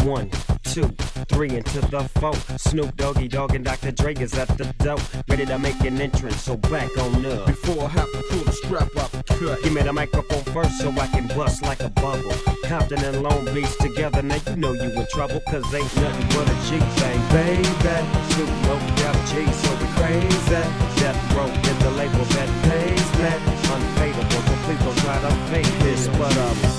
1, 2, 3 into the 4. Snoop Doggy Dogg and Dr. Dre is at the door, ready to make an entrance, so back on up. Before I have to pull the strap out the cut, Give me the microphone first so I can bust like a bubble. Compton and Long Beach together, now you know you in trouble, cause ain't nothing but a G thing, baby. Snoop no doubt G, so we crazy. Death Row is the label that pays that. Unfadable, so please don't try to fake this, but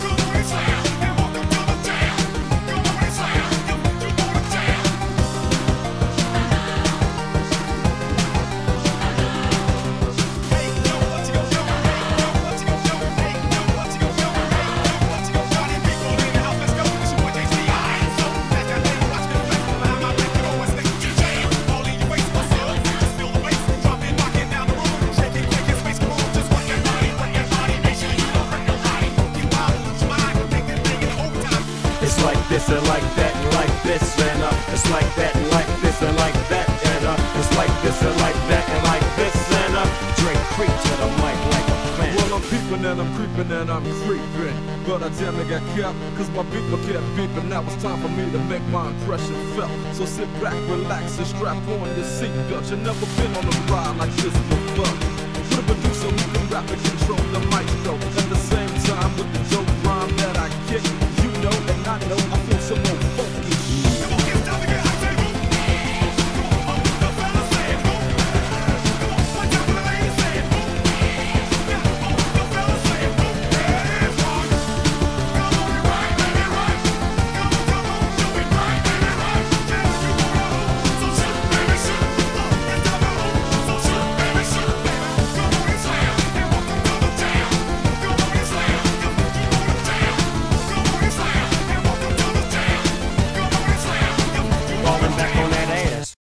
this and like that and like this and it's like that and like this and like that and it's like this and like that and like this and Drake creep to the mic like a fan. Well, I'm peeping and I'm creeping and I'm creeping, but I damn near got kept, cause my beeper kept beeping. Now it's time for me to make my impression felt. So sit back, relax and strap on your seatbelt. You've never been on a ride like this before. Put a producer who can rap and control the maestro. At the same time with the dope rhyme that I kick,